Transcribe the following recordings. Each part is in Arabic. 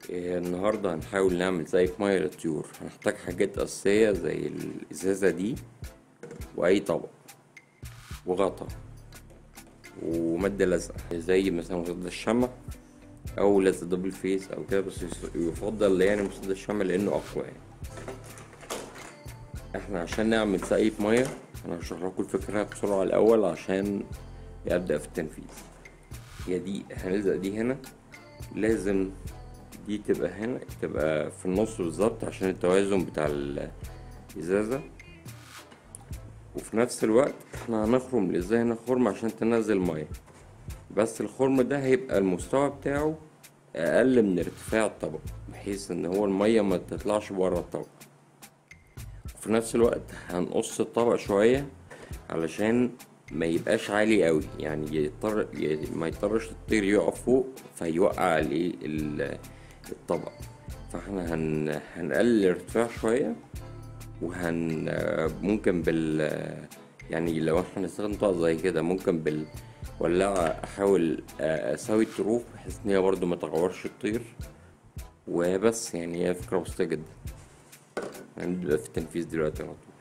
النهاردة هنحاول نعمل زي مية للطيور. هنحتاج حاجات أساسية زي الإزازة دي وأي طبق وغطا ومادة لزقة زي مثلا مصدر الشمع أو لزق دبل فيس أو كده، بس يفضل يعني مصدر الشمع لأنه أقوى يعني. احنا عشان نعمل سقاية مية أنا هشرح لكم الفكرة بسرعة الأول عشان أبدأ في التنفيذ. هي دي هنلزق دي هنا، لازم دي تبقى هنا، تبقى في النص بالظبط عشان التوازن بتاع الإزازة. وفي نفس الوقت احنا هنخرم الإزازة هنا خرم عشان تنزل مية، بس الخرم ده هيبقى المستوى بتاعه أقل من ارتفاع الطبق بحيث إن هو المية ما تطلعش بره الطبق. وفي نفس الوقت هنقص الطبق شوية علشان ما يبقاش عالي قوي، يعني ما يضطرش الطير يقف فوق فيوقع عليه الطبق. فاحنا هنقلل الارتفاع شوية، وهن ممكن يعني لو احنا هنستخدم طبق زي كده ممكن بالولاعة احاول اسوي الطروف بحيث ان هي برضو ما تغورش الطير. وبس يعني هي فكرة بسيطة جدا. هنبدأ في التنفيذ دلوقتي على طول.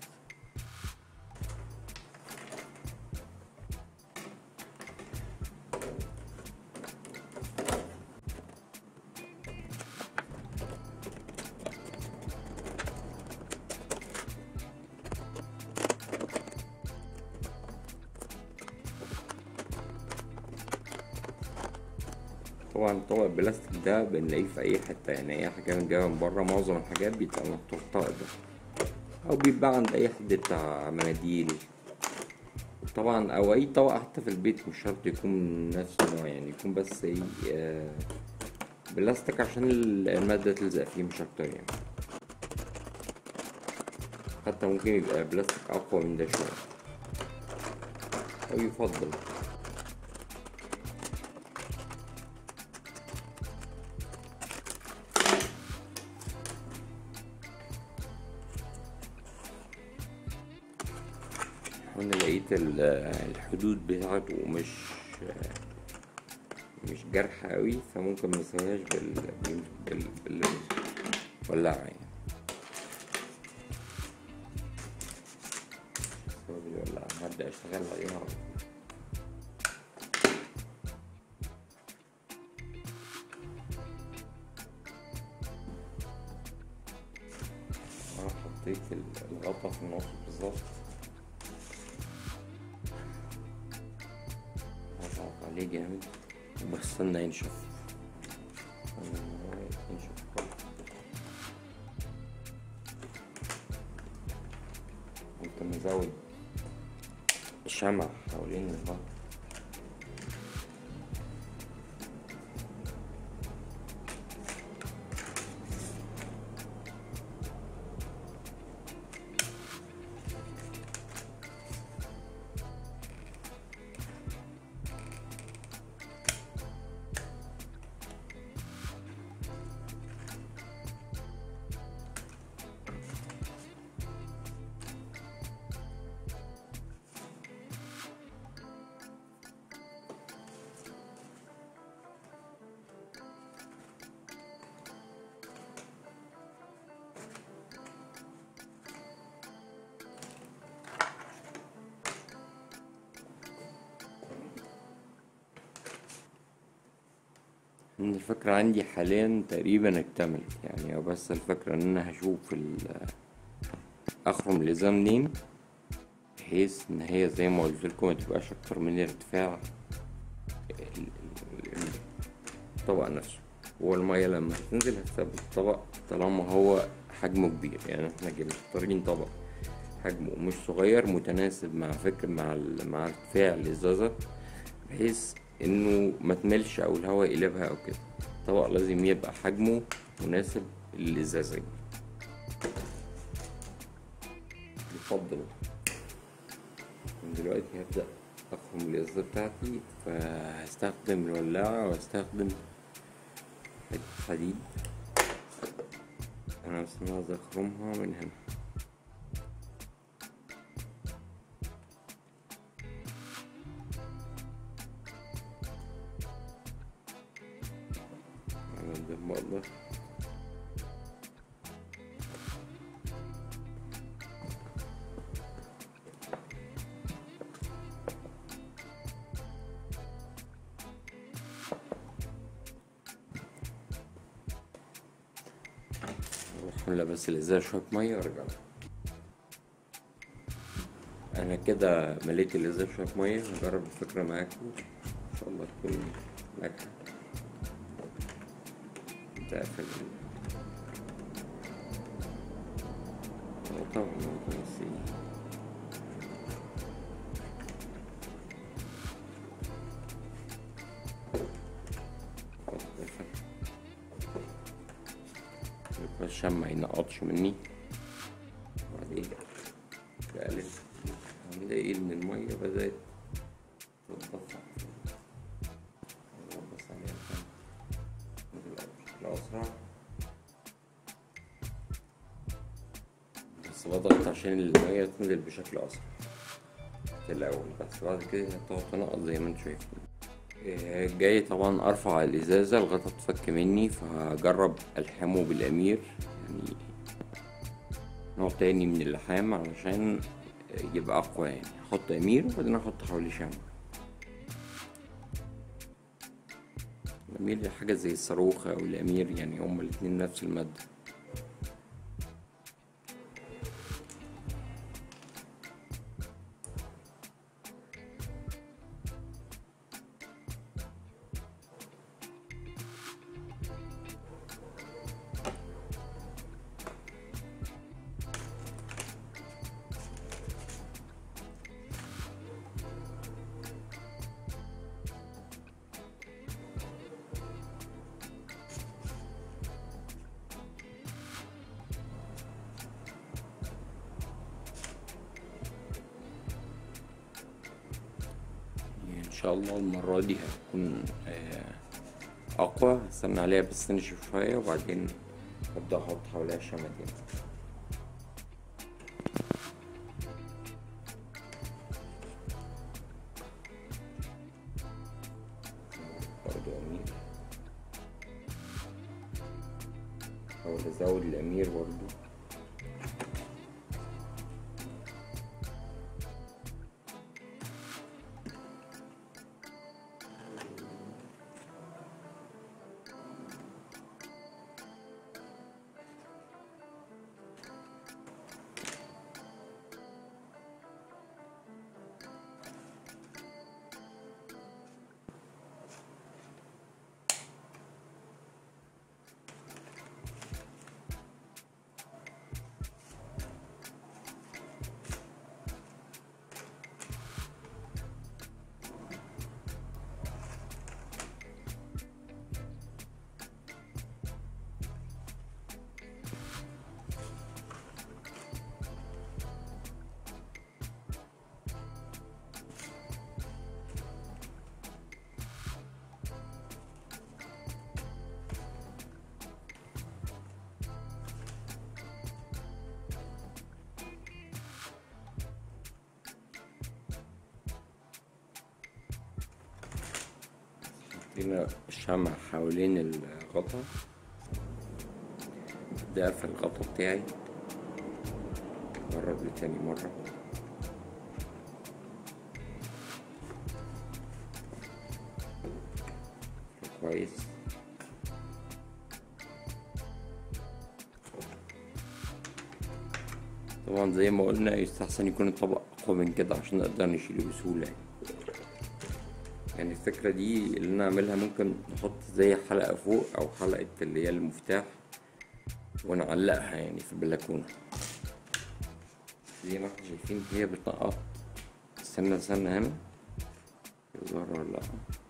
طبعا طبق البلاستيك ده بنلاقيه في اي حتة، يعني اي حاجة من جاية من بره معظم الحاجات بيبقى محطوط الطبق ده، او بيتباع عند اي حد بتاع مناديل طبعا، او اي طبق حتى في البيت مش شرط يكون نفس النوع، يعني يكون بس ايه بلاستيك عشان المادة تلزق فيه مش اكتر يعني. حتى ممكن يبقى بلاستيك اقوى من ده شوية او يفضل. وانا لقيت الحدود بتاعته مش جارحة قوي، فممكن مسويهاش بالولاعة يعني. بالولاعة هبدأ اشتغل عليها. انا حطيت الغطا في النص بالظبط، هضغط عليه جامد وبستنى ينشف. ممكن نزود الشمع حوالين الغطا. إن الفكرة عندي حاليا تقريبا اكتملت يعني، بس الفكرة ان انا هشوف اخرم الازازة منين بحيث ان هي زي ما قلت لكم متبقاش اكتر من ارتفاع الطبق نفسه. هو المية لما هتنزل هتثبت الطبق طالما هو حجمه كبير، يعني احنا مختارين طبق حجمه مش صغير متناسب مع فكر مع ارتفاع الازازة بحيث انه ما تملش او الهواء يقلبها او كده. طبق لازم يبقى حجمه مناسب للازازة يفضل. من دلوقتي هبدأ أخرم الإزازة بتاعتي، فهستخدم الولاعة وهستخدم حتة حديد. أنا بس عايز أخرمها من هنا. ده ما اقدر. اروح املى بس الازازة شوية مية وارجع. انا كده مليت الازازة شوية مية، هجرب الفكرة معاكم ان شاء الله تكون ناجحة. تقفل طبعا بس عشان ما ينقطش مني. وبعدين بقلب، هنلاقي ان المية بدأت تتدفق بس عليها بشكل أسرع، بس بضغط عشان المية تنزل بشكل أسرع في الأول، بس بعد كده هتقعد تنقط زي ما انتوا شايفين. جاي طبعا ارفع الازازة الغطا اتفك مني، فهجرب الحمه بالامير، يعني نوع تاني من اللحام علشان يبقى اقوى. يعني احط امير وبعدين احط حواليه شمع. الامير حاجة زي الصاروخ او الامير، يعني هما الاتنين نفس المادة. ان شاء الله المرة دي هتكون اقوى. هستنى عليها بس تنشف شوية وبعدين ابدأ احط حواليها الشمع تاني. برضو امير، احاول ازود الامير برضو. حطينا الشمع حوالين الغطا، ده اقفل الغطا بتاعي، جرب لتاني مرة. كويس. طبعا زي ما قلنا يستحسن يكون الطبق اقوى من كده عشان نقدر نشيله بسهولة. يعني الفكرة دي اللي انا اعملها، ممكن نحط زي حلقة فوق او حلقة اللي هي المفتاح ونعلقها يعني في البلكونة زي ما احنا شايفين. هي بتنقط، استنى هنا يظهر ولا لأ،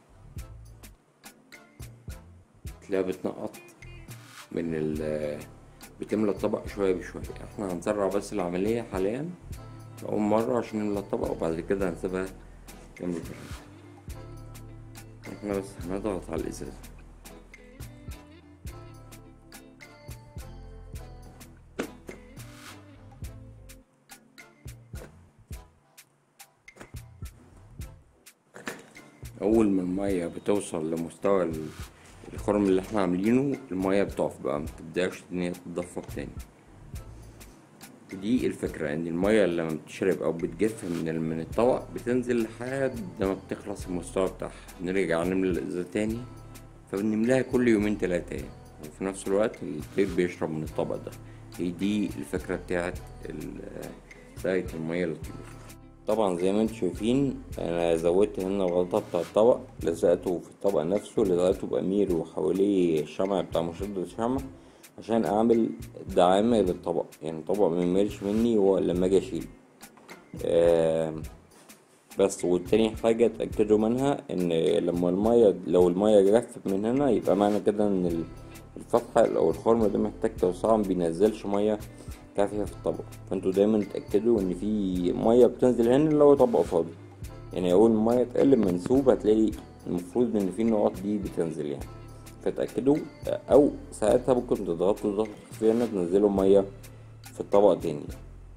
تلاقيها بتنقط من بتملى الطبق شوية بشوية. احنا هنسرع بس العملية حاليا أول مرة عشان نملى الطبق، وبعد كده هنسيبها تكمل براحتها. احنا بس هنضغط على الإزازة. أول ما المية بتوصل لمستوى الخرم اللي احنا عاملينه المية بتقف بقى، متبدأش ان هي تتدفق تاني. ودي الفكرة، ان المية لما بتشرب او بتجف من الطبق بتنزل لحد ما بتخلص المستوى بتاعها، نرجع نملى الازازة تاني، فبنملاها كل يومين تلاتة يعني. وفي نفس الوقت الطير بيشرب من الطبق ده. هي دي الفكرة بتاعت سقاية المية للطيور. طبعا زي ما انتم شايفين انا زودت هنا الغطاء بتاع الطبق، لزقته في الطبق نفسه، لزقته بأمير وحواليه الشمع بتاع مشدد الشمع عشان اعمل دعامة للطبق، يعني الطبق ميملش مني لما اجي اشيله. بس والتاني حاجة اتأكدوا منها ان لما لو المية جفت من هنا يبقى معنى كده ان الفتحة او الخرم ده محتاج توسعة، مبينزلش مية كافية في الطبق. فانتوا دايما اتأكدوا ان في مية بتنزل هنا اللي هو طبق فاضي، يعني اول ما المية تقل منسوب هتلاقي المفروض ان في النقط دي بتنزل يعني. فتأكدوا، او ساعتها ممكن تضغطوا ضغط خفيف انك تنزلوا مية في الطبق تاني.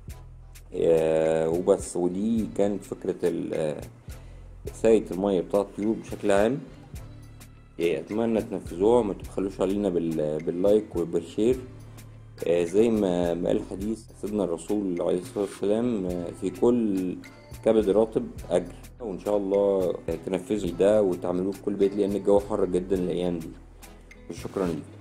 وبس. ودي كانت فكرة ساقية المية بتاعة الطيور بشكل عام. اتمنى تنفذوها، ما تبخلوش علينا باللايك وبالشير. زي ما قال حديث سيدنا الرسول عليه الصلاة والسلام، في كل كبد رطب أجر. وإن شاء الله تنفذوا ده وتعملوه في كل بيت، لأن الجو حر جدا الأيام دي. وشكرا لكم.